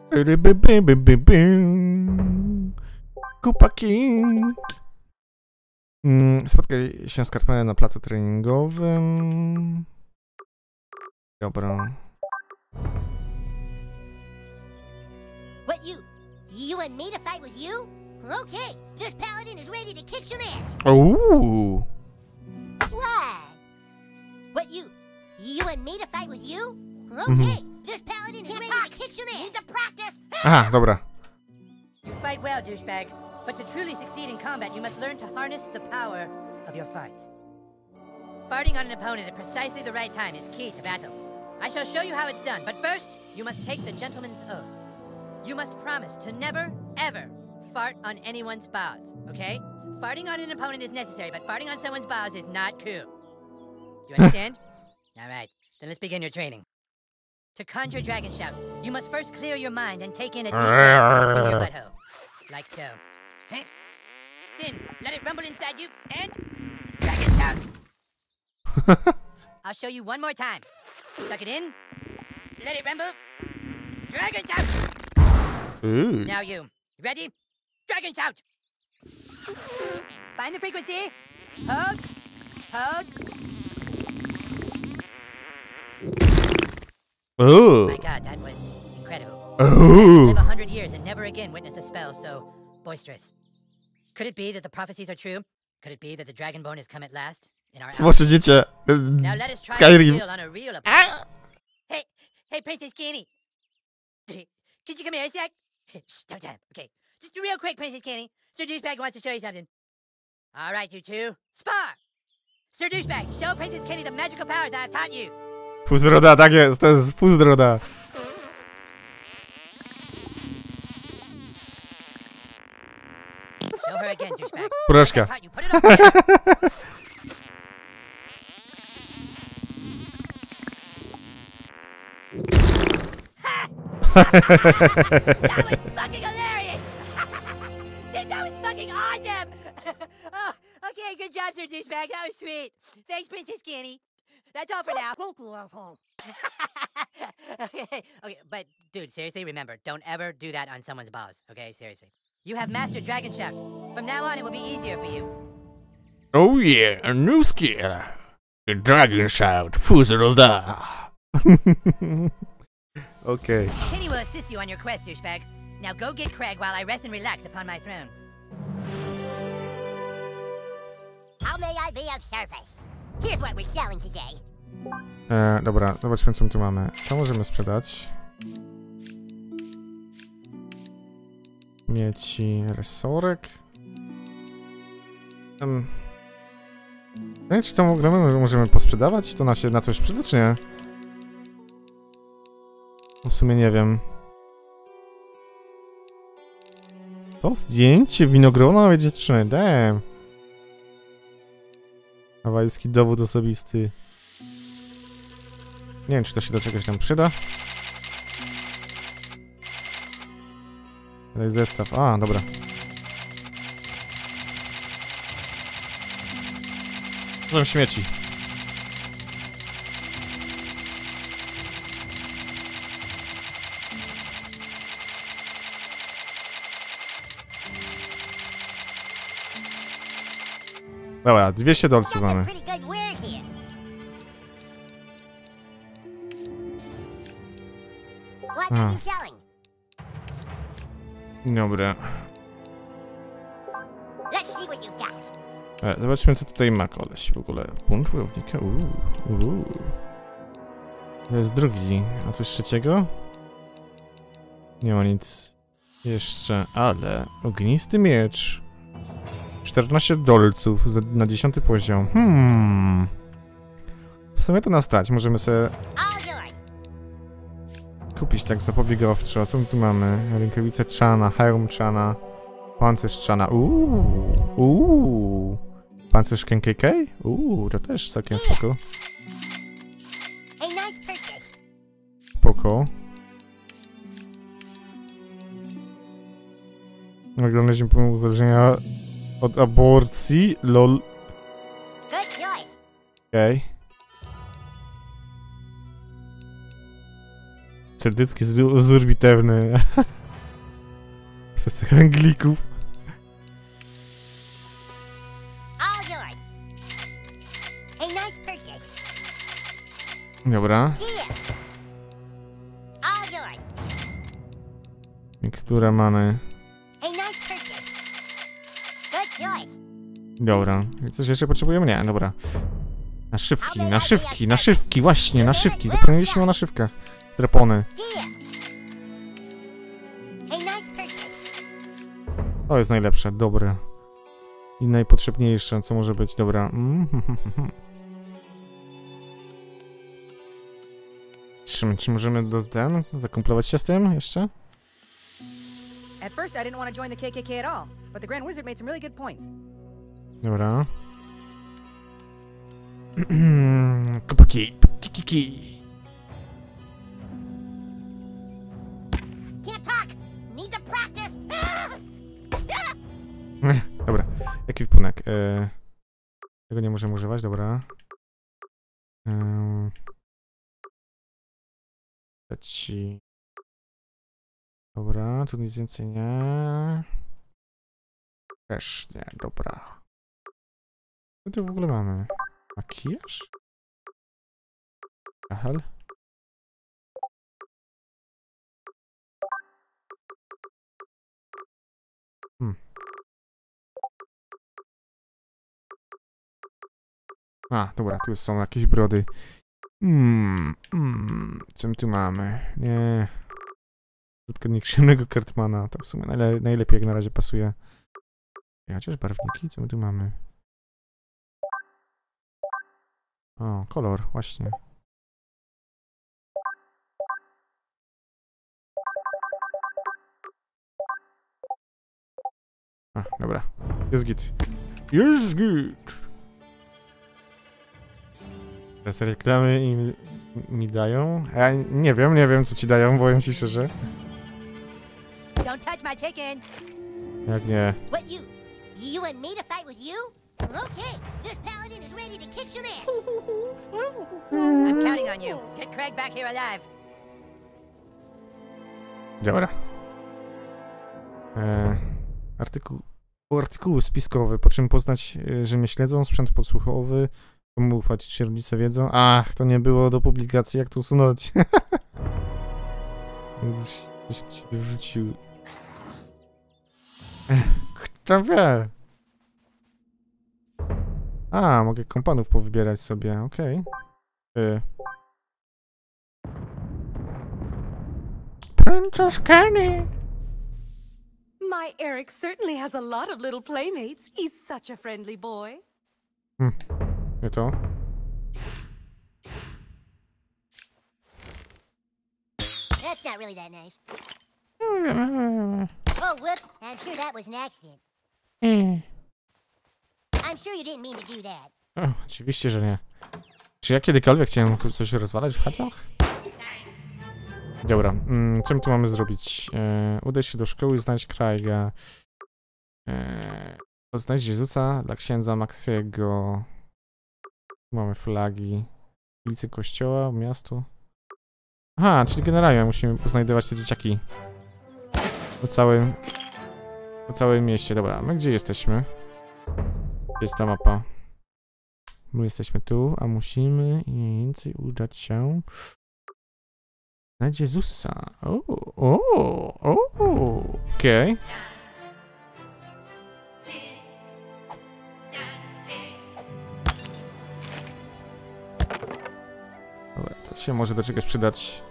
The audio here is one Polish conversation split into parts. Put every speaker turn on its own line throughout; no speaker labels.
Kupa King. Spotkaj się z Cartmanem na placu treningowym. Dobra.
What you and me to fight with you? Okay, this paladin is ready to kick some ass.
Ooh.
What you and me to fight with you? Okay, this paladin is ready to kick some ass. Need to practice.
Aha, dobra.
You fight well, douchebag, but to truly succeed in combat, you must learn to harness the power of your farts. Farting on an opponent at precisely the right time is key to battle. I shall show you how it's done, but first, you must take the gentleman's oath. You must promise to never, ever fart on anyone's balls, okay? Farting on an opponent is necessary, but farting on someone's balls is not cool. Do you understand? All right, then let's begin your training. To conjure dragon shouts, you must first clear your mind and take in a deep breath through your butthole. Like so. Huh? Then, let it rumble inside you, and... dragon shout! I'll show you one more time. Suck it in. Let it rumble. Dragon shout!
Ooh.
Now you. Ready? Dragon shout! Find the frequency. Hold. Hold.
Ooh.
My god, that was incredible.
Ooh.
Live 100 years and never again witness a spell so boisterous. Could it be that the prophecies are true? Could it be that the Dragonborn has come at last? In our
Zobaczcie, dziecię.
Now let us try
Skyrim.
to on a real opponent. Hey, Princess Kenny. Could you come here a sec? Shh, don't tell him. Okay. Just real quick, Princess Kenny. Sir Douchebag wants to show you something. All right, you two. Spar! Sir Douchebag, show Princess Kenny the magical powers I have taught you.
Fuzroda, tak jest, to jest Fuzroda.
Show her again, Douchebag.
Proszka.
You put it up there. That was fucking hilarious! That was fucking awesome! Oh, okay, good job, Sir Douchebag. That was sweet. Thanks, Princess Kenny. That's all for now. Okay, but dude, seriously, remember, don't ever do that on someone's balls, okay? Seriously. You have mastered dragon shouts. From now on, it will be easier for you.
Oh yeah, a new skill. The dragon shout, Fuzroda. Okay.
Kenny will assist you on your quest, douchebag. Now go get Craig while I rest and relax upon my throne.
How may I be of service? Here's what we're selling today.
Dobra, zobaczmy co my tu mamy. Co możemy sprzedać? Mieci, resorek. Nie wiem, czy to w ogóle możemy posprzedawać? To się na coś przyda, czy nie? W sumie nie wiem. To zdjęcie winogrona dziewczyny, damn. Hawajski dowód osobisty. Nie wiem, czy to się do czegoś tam przyda. Daj zestaw. A, dobra. Są śmieci. Dobra, 200 dolców mamy. Dobra. Zobaczmy, co tutaj ma koleś w ogóle. Punkt wojownika. To jest drugi. A coś trzeciego? Nie ma nic jeszcze, ale ognisty miecz. 14 dolców na 10 poziom. W sumie to nas stać. Możemy sobie kupić tak zapobiegawczo. Co my tu mamy? Rękawice Chana, hełm Chana, pancerz Chana. Pancerz KKK? To też całkiem spoko. Spoko. Naglądaliśmy pomimo uzależnienia od aborcji, lol. Okej. Cerdyckie wzór bitewny. Serce Anglików.
All yours. A nice purchase.
Dobra.
Here. All yours.
Mikstura many.
A nice purchase. Good choice.
Dobra. Coś jeszcze potrzebujemy? Nie, dobra. Naszywki, właśnie, naszywki. Zapomnieliśmy o naszywkach. Trepony.
Here. A nice purchase.
To jest najlepsze, dobre. I najpotrzebniejsze, co może być, dobra. Czy możemy zakumplować się z tym jeszcze?
At first, I didn't want to join the KKK at all, but the Grand Wizard made some really good points.
Dobra. Kupaki.
Can't talk. Need to practice.
Dobra. Jaki wpunek? Tego nie możemy używać, dobra. Ci. Dobra, tu nic więcej nie. Też nie, dobra. Co tu w ogóle mamy? Makijaż? Ahel? A, dobra, tu są jakieś brody. Co my tu mamy? Nie. Krótko nieprzyjemnego Cartmana. To w sumie najlepiej jak na razie pasuje. Chociaż barwniki, co my tu mamy? O, kolor, właśnie. A, dobra. Jest git. Jest git! Teraz reklamy mi dają? Ja nie wiem co ci dają, powiem ci szczerze.
Don't touch my chicken.
Jak nie?
What you want me to fight with you? Okay, this paladin is ready to kick some ass.
I'm counting on you. Get Craig back here alive.
Dobra. Artykuł spiskowy, po czym poznać, że mnie śledzą, sprzęt podsłuchowy, komu ufać, czy rodzice wiedzą. Ach, to nie było do publikacji, jak to usunąć. Więc coś ci wrzucił. Kto wie? A, mogę kompanów powybierać sobie, okej. Princess Kenny!
My Eric certainly has a lot of little playmates. He's such a friendly boy.
Nie to?
That's not really that nice. Oh, whoops. I'm sure that was an accident. I'm sure you didn't mean to do that.
O, oczywiście, że nie. Czy ja kiedykolwiek chciałem tu coś rozwalać w chatach? Dobra, co my tu mamy zrobić? Udaj się do szkoły i znajdź Craiga. Znajdź Jezusa dla księdza Maxiego. Mamy flagi. Ulicy kościoła, miasto. Aha, czyli generalnie musimy poznajdować te dzieciaki. Po całym mieście. Dobra, my gdzie jesteśmy? Gdzie jest ta mapa? My jesteśmy tu, a musimy mniej więcej udać się... Znajdź Jezusa. Okej. Dobra, to się może do czegoś przydać.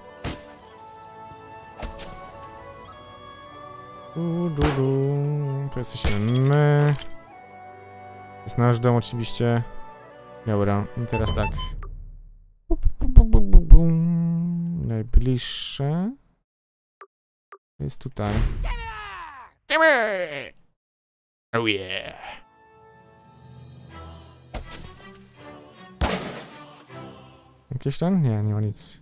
To jesteśmy my. To jest nasz dom oczywiście. Dobra, i teraz tak. Najbliższe jest tutaj. Oh yeah. Jakieś tam? Nie, nie ma nic.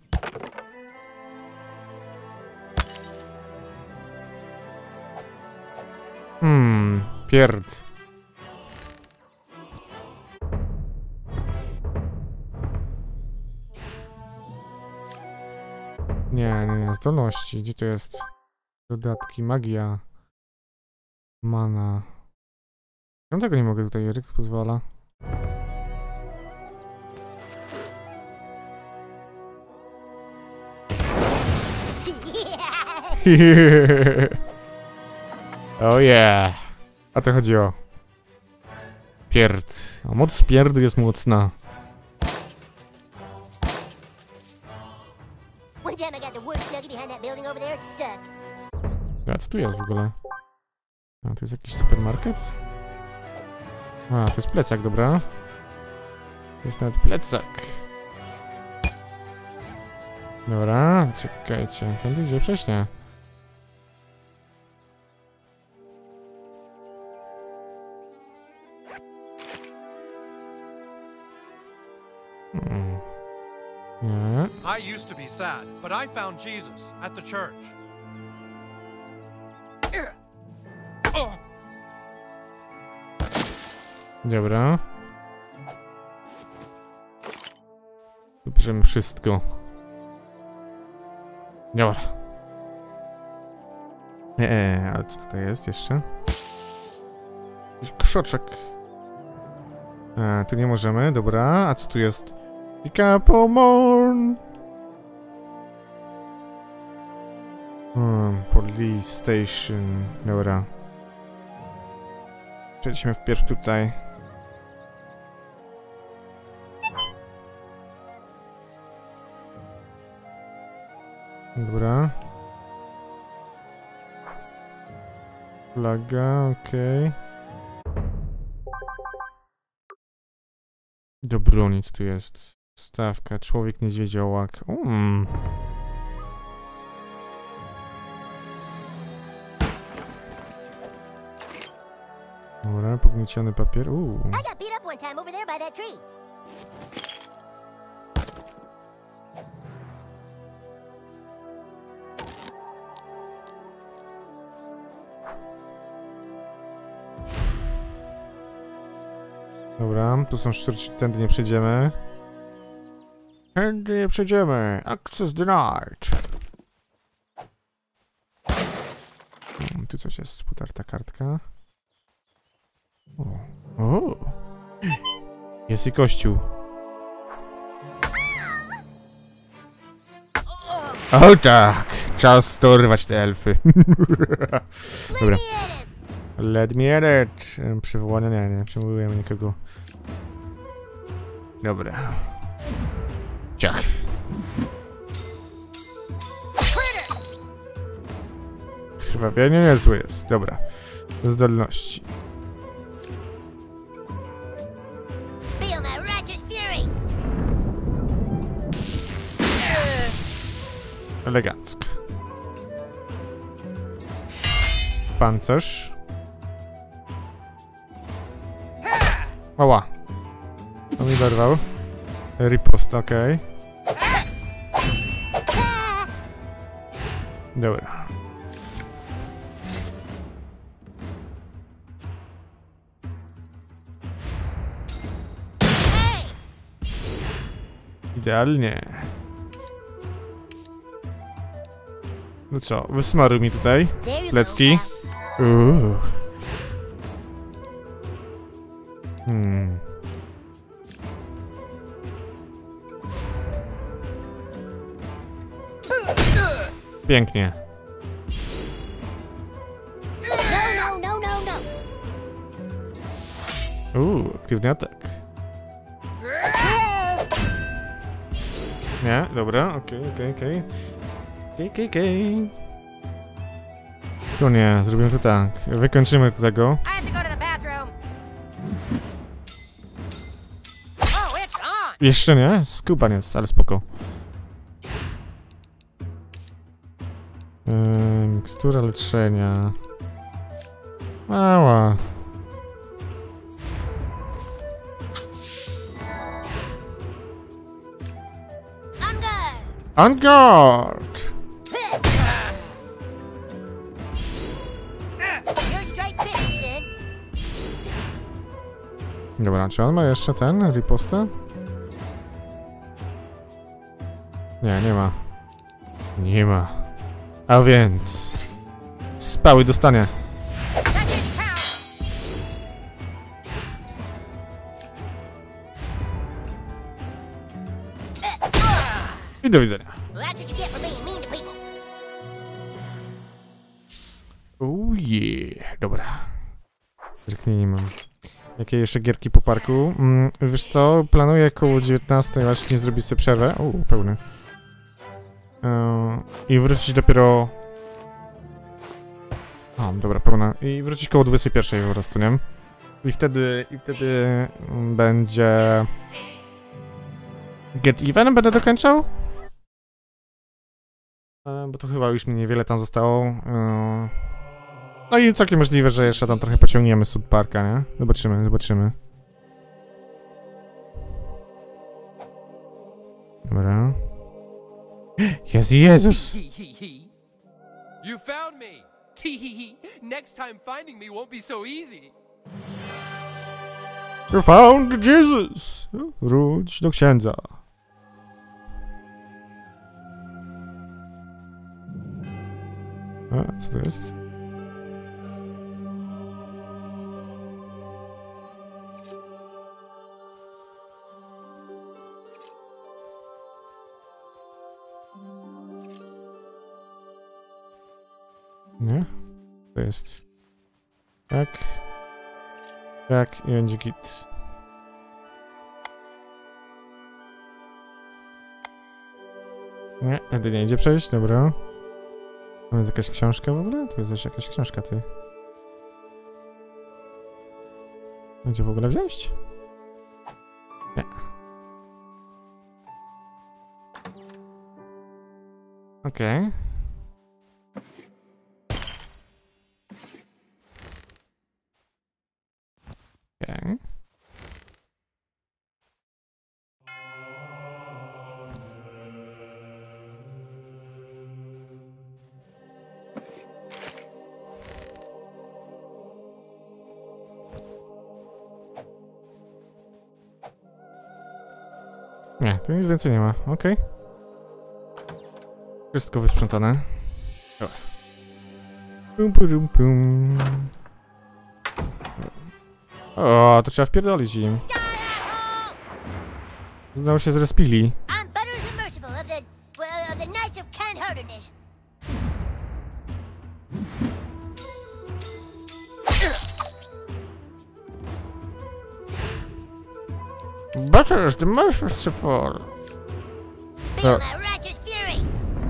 Pierd. Nie, zdolności. Gdzie to jest? Dodatki, magia. Mana. Czemu tego nie mogę tutaj? Ryk pozwala. Oh yeah. A to chodziło. Pierd. A moc pierdu jest mocna.
One time I got the worst nugget behind that building over there, it sucked.
A co tu jest w ogóle? A, to jest jakiś supermarket? A, to jest plecak, dobra. To jest nawet plecak. Dobra, czekajcie. Kiedy idzie wcześniej? Nie.
I used to be sad, but I found Jesus at the church.
Dobra. Bierzemy wszystko. Dobra. Ale co tutaj jest jeszcze? Jakiś krzoczek. Tu nie możemy, dobra. A co tu jest? Pomorn. Police station. Dobra. Przejdźmy wpierw tutaj. Dobra. Flaga, okej. Do broni, co tu jest? Stawka, człowiek niedźwiedziołak. Dobra, pognieciony papier.
I got beat up one time over there by that tree.
Dobra, tu są szturci, tędy nie przejdziemy. Tędy nie przejdziemy. Access denied. Tu coś jest, putarta kartka. O. Jest i kościół. O tak! Czas storwać te elfy. Dobra. Let me edit. Przywołania? Nie przywołujemy nikogo. Dobra. Ciach. Krwawienie niezłe jest. Dobra. Zdolności.
Feel my righteous fury.
Elegancko. Pancerz. Ała. To mi dorwał. Ripost, okej. Dobra. Idealnie. No co, wysmaruj mi tutaj.
There you
Lecki.
go.
Pięknie.
No.
Aktywny atak. Nie, dobra, okej. To nie, zrobimy to tak. Wykończymy tego.
I have to go to the bathroom. Oh, it's on.
Jeszcze nie? Skubaniec, ale spoko. Mikstura leczenia. Mała. On guard! Dobra, czy on ma jeszcze ten ripostę? Nie, nie ma. Nie ma. A więc... Spały dostanie. I do widzenia.
Well, that's what you get for being mean to people.
Oh yeah. Dobra. Zerknij, nie mam. Jakie jeszcze gierki po parku? Wiesz co? Planuję koło 19 właśnie zrobić sobie przerwę. Pełny. I wrócić dopiero... dobra, pełna. I wrócić koło 21 po prostu, nie? I wtedy będzie... Get Even będę dokończał? Bo to chyba już mi niewiele tam zostało. No i całkiem możliwe, że jeszcze tam trochę pociągniemy South Parka, nie? Zobaczymy. Dobra. Jezus!
You found me! Tee Next time finding me won't be so easy.
You found Jesus! Wróć do księdza. A, co to jest? Nie? To jest... Tak i będzie git. Nie, wtedy nie idzie przejść, dobra. To jest jakaś książka w ogóle? To jest też jakaś książka, ty. Gdzie w ogóle wziąć? Nie. Okej. Okej. Nie, tu nic więcej nie ma, okej. Wszystko wysprzątane. Dobra. Pum. O, to trzeba wpierdolić im. Znowu się zrespili.
I'm Butters the Merciful of the Knights of Canharderness.
Butters the Merciful.
Feel my righteous fury.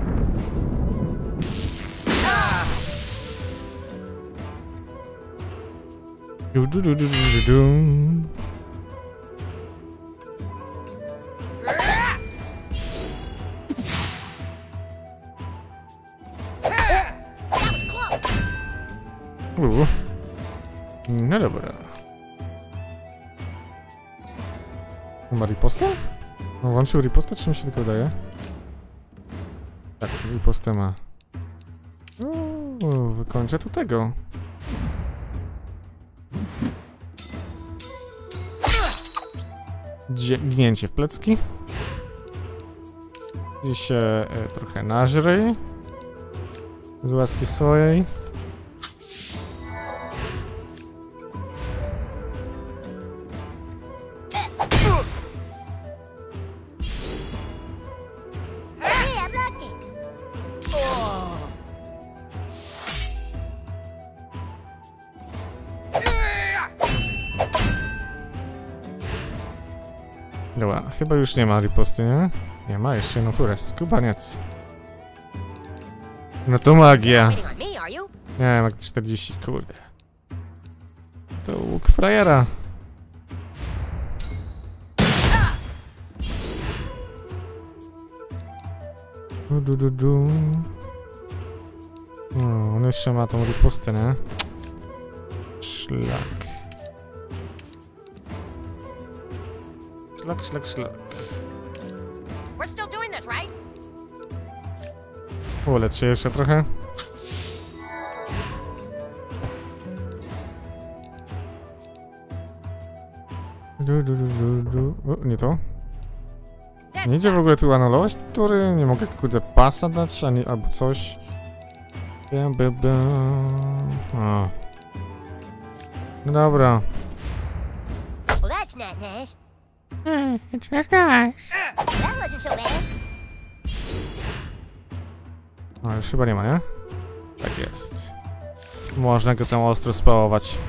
That was close.
No dobra. Ma ripostę? No, włączył ripostę, czy mi się tylko wydaje? Tak, ripostę ma. Wykończę tu tego. Gnięcie w plecki. Gdzieś się trochę nażrej. Z łaski swojej.
Hey, I blocked it.
Dobra, chyba już nie ma riposty, nie? Nie ma, jeszcze no kurę, skubaniec. No to magia.
Hitting on me, are you?
Nie, ma 40, kurde. To łuk frajera. O, on jeszcze ma tą ripostę, nie? Szlak. Szlak.
We're still doing this, right?
Ulecz się jeszcze trochę. O, nie to. Nie idzie w ogóle tu anulować tury? Nie mogę kurde pasa dać, ani albo coś. O. No dobra.
Well, that's not nice.
It's just nice.
That wasn't so bad.
No już chyba nie ma, nie? Tak jest. Można go tam ostro spałować.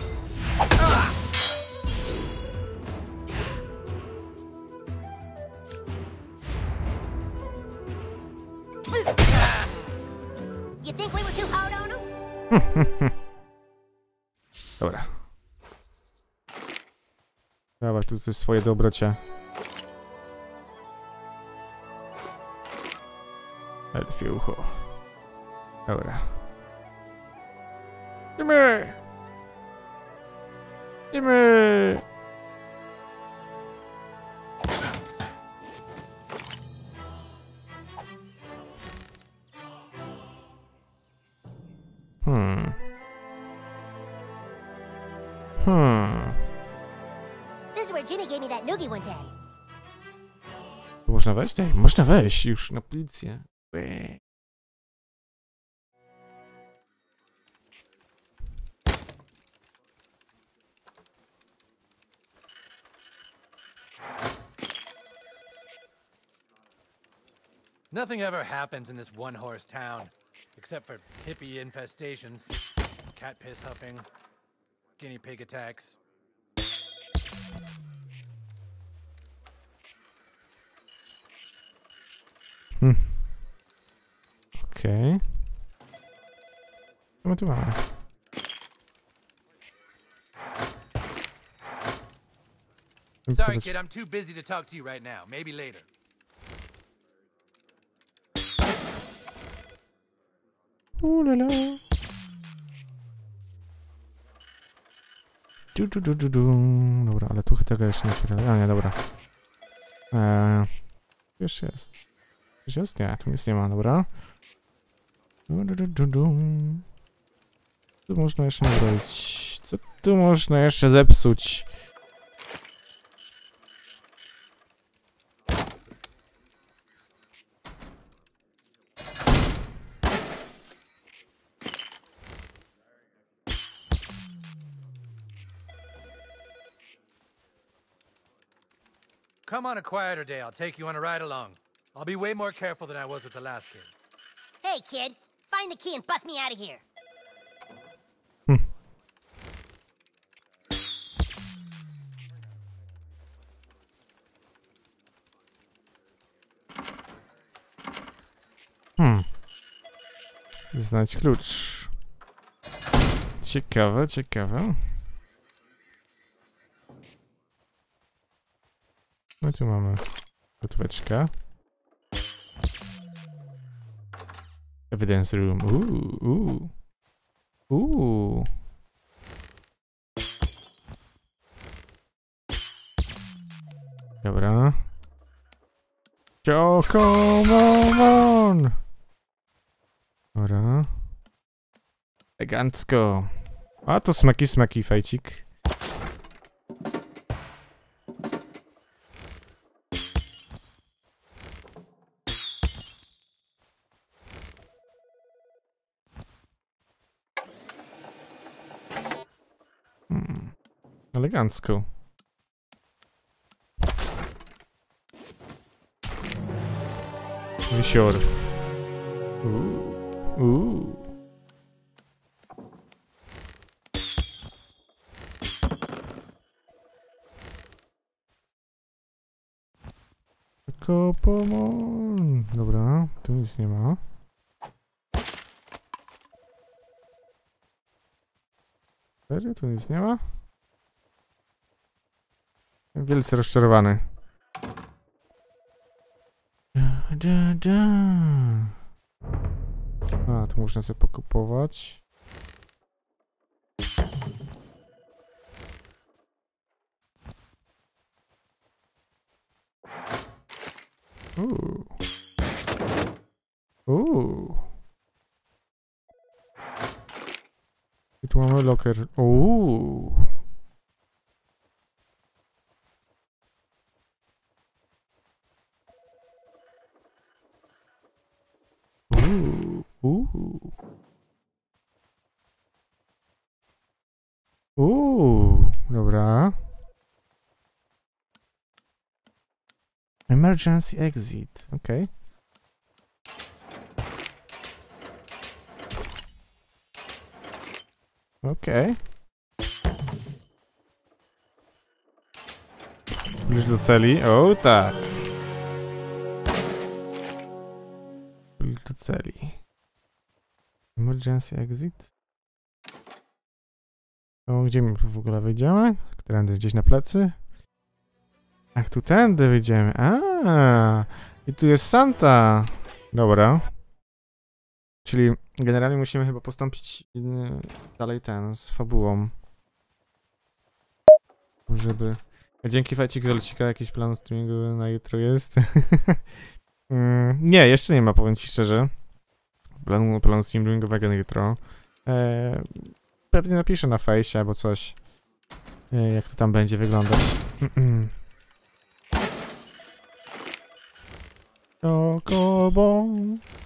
You think we were too hard on him?
Dobra. Dawaj tu coś swoje dobrocie. Elfie ucho. Dobra. Idziemy! Idziemy!
This is where Jimmy gave me that noogie one time.
Tu można wejść? Nie, można wejść już na policję.
Nothing ever happens in this one-horse town, except for hippie infestations, cat piss huffing, guinea pig attacks.
Okej. Co my tu mamy?
Sorry, kid, I'm too busy to talk to you right now. Maybe later.
Ulala. Dobra, ale tu tego jeszcze nie otwieramy. A nie, dobra. Już jest. Już jest? Nie, tu nic nie ma, dobra. Tu można jeszcze naprawić. Co tu można jeszcze zepsuć?
Come on a quieter day, I'll take you on a ride along. I'll be way more careful than I was with the last kid.
Hey, kid, find the key and bust me out of here.
Znać klucz. Ciekawe, ciekawe. No tu mamy gotóweczkę. Evidence room. Dobra. Come on! Dobra. Elegancko. A to smaki fejcik. Elegancko. Wisior. Kopomon. Dobra, tu nic nie ma. Serio? Tu nic nie ma? Wielce rozczarowany. A, tu można sobie pokupować. I tu mamy locker. Dobra. Emergency exit, okej. Okej. Już do celi, o tak. Do celi. Emergency exit. O, gdzie my w ogóle wyjdziemy? Którędy? Gdzieś na plecy? Ach, tu tędy wyjdziemy. I tu jest Santa. Dobra. Czyli generalnie musimy chyba postąpić dalej z fabułą. Żeby... Dzięki Fajcik Zolcika jakiś plan streamingu na jutro jest. Nie, jeszcze nie ma, powiem ci szczerze. Planu streamingowego na jutro. Pewnie napiszę na fejsie albo coś. Jak to tam będzie wyglądać. Chocobo.